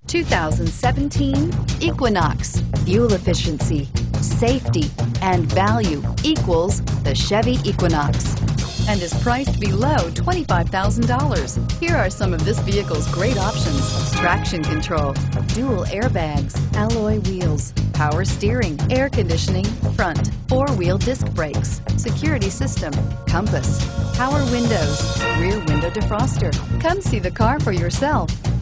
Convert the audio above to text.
2017 Equinox. Fuel efficiency, safety, and value equals the Chevy Equinox, and is priced below $25,000. Here are some of this vehicle's great options: traction control, dual airbags, alloy wheels, power steering, air conditioning, front, four-wheel disc brakes, security system, compass, power windows, rear window defroster. Come see the car for yourself.